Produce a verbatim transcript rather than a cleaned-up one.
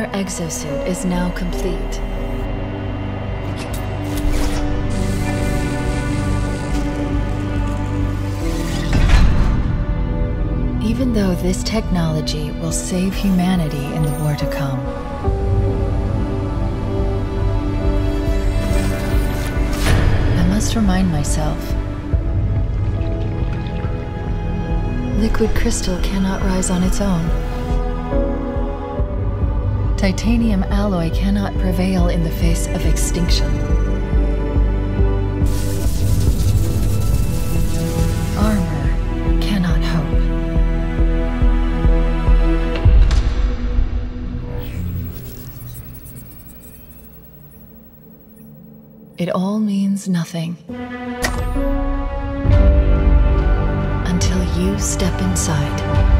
exosuit is now complete. Even though this technology will save humanity in the war to come, I must remind myself, liquid crystal cannot rise on its own. Titanium alloy cannot prevail in the face of extinction. Armor cannot hope. It all means nothing until you step inside.